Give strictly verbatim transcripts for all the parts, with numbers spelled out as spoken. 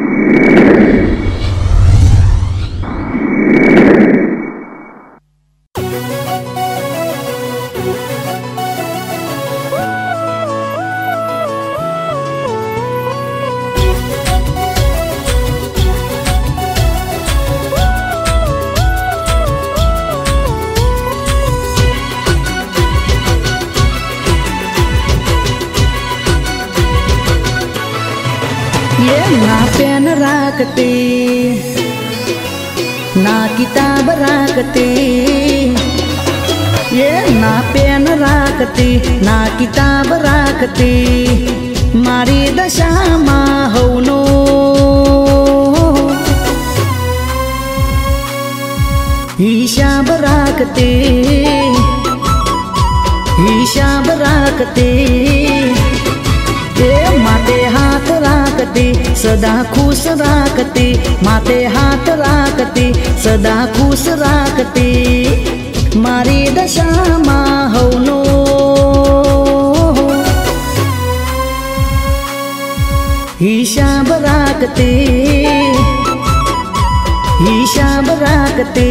ना पेन राखते ना किताब राखते, ये ना पेन राखते ना किताब राखते, मारी दशा में होनो हिसाब राखते, हिसाब राखते, माते हाथ राखते सदा खुश राखते, माते हाथ राखते सदा खुश राखते, मारी दशा में होनो हिसाब राखते, हिसाब राखते।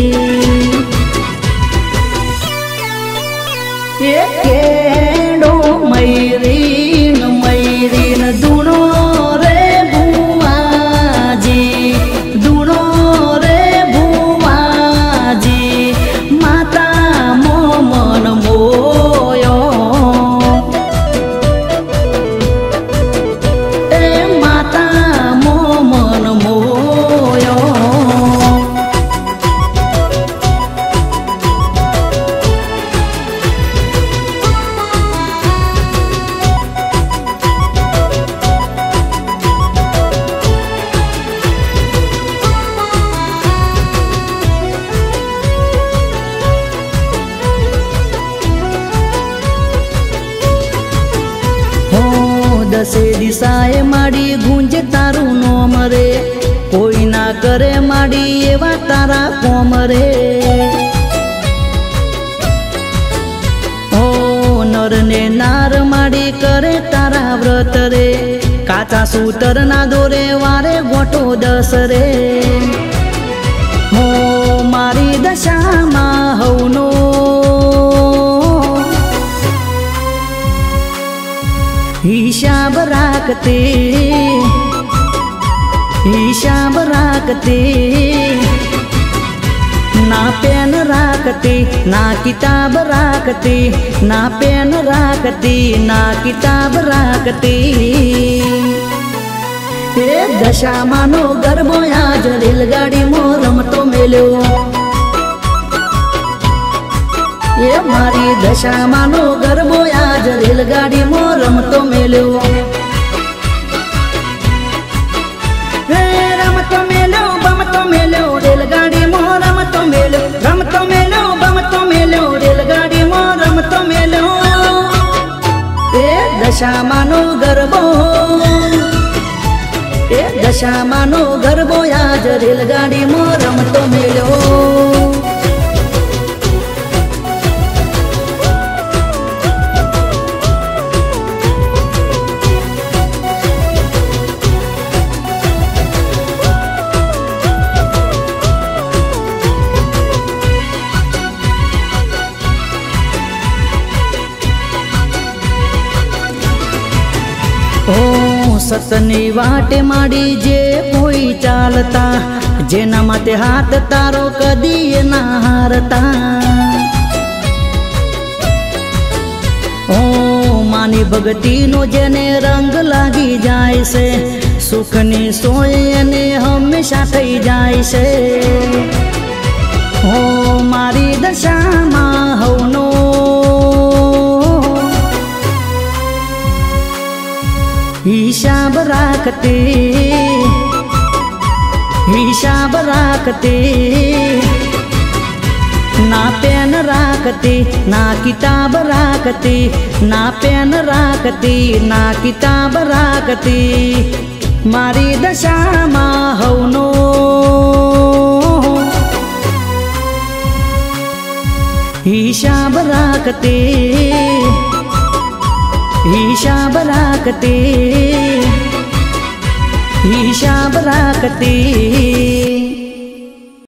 ये केडो मैरीन मैरीन दुनो रे बुआजी, दुनो रे बुआजी, माता मो मन मोयो, ए माता मो मन मोयो। दसे दिशाए माड़ी गूंजे तारू नोम रे, कोई ना करे माड़ी एवा तारा कोम रे। ओ नर ने नार माड़ी करे तारा व्रत रे, काचा सूतर ना दोरे वारे गोटो दस रे। हो मारी दशा मा हवनो हिसाब राखते, हिसाब राखते, ना पेन राखते ना किताब राखते, ना पेन राखते ना किताब राखते। ये दशा मानो गर्भो आज रेलगाड़ी मोरम तो मेलो, ये मारी दशा मानो गर्भो आज रेलगाड़ी मोरम तो मेलो, रम तो मेलो बम तो मेलो रेलगाड़ी मोरम तो मेलो, रम तो मेलो बम तो मेलो रेलगाड़ी मोरम तो मेलो। ये दशा मानो गर्भो, ये दशा मानो गर्भो आज रेलगाड़ी मोरम तो मेलो। सतनी वाटे माड़ी जे कोई चालता, जेना माते हाथ तारो कदी ना हारता। ओ मानी भगती नो जेने रंग लागी जाय से, सुखनी सोय ने हमेशा थई जाय से। ओ मारी दशा मा हवनो हिसाब राखते, हिसाब राखते, ना पेन राखते ना किताब राखते, ना पेन राखते ना किताब राखते, मारी दशा मा हवनो हिसाब राखते, हिसाब राखते, हिसाब हिसाब राखती